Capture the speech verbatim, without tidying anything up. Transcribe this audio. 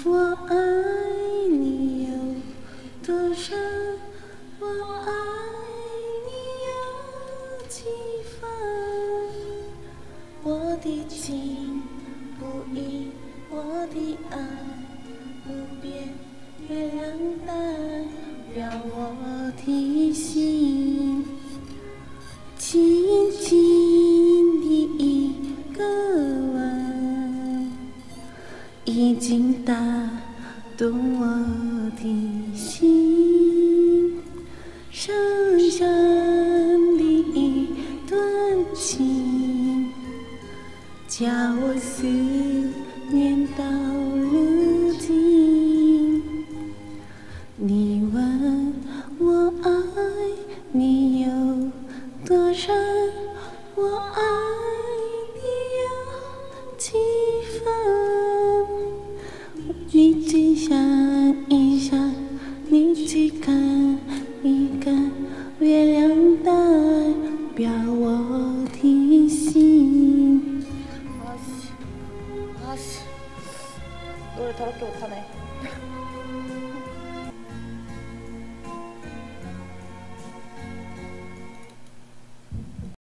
我爱你有多深？我爱你有几分？我的情不移，我的爱不变，月亮代表我的心，轻轻的一个吻，已经打动我的心，深深的一段情，叫我思念到如今。你问我爱你有多深，我爱你有几分？你去想一想，你去看一看，月亮代表我的心。 아씨, 아씨, 노래 더럽게 못하네.